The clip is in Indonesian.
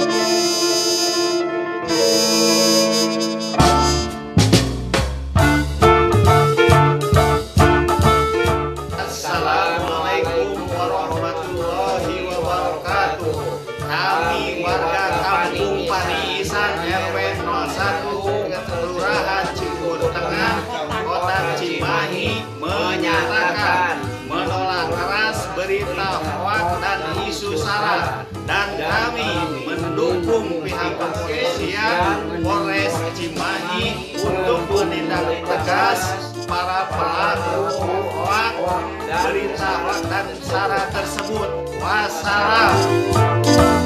Assalamualaikum warahmatullahi wabarakatuh. Kami warga Kampung Pariisan RW 01 Kelurahan Cirebon Tengah, Kota Cimahi menyatakan menolak keras berita hoak dan isu sara, dan kami mendukung pihak kepolisian Polres Cimahi untuk menindak tegas para pelaku hoak, berita hoak dan sara tersebut. Wassalam.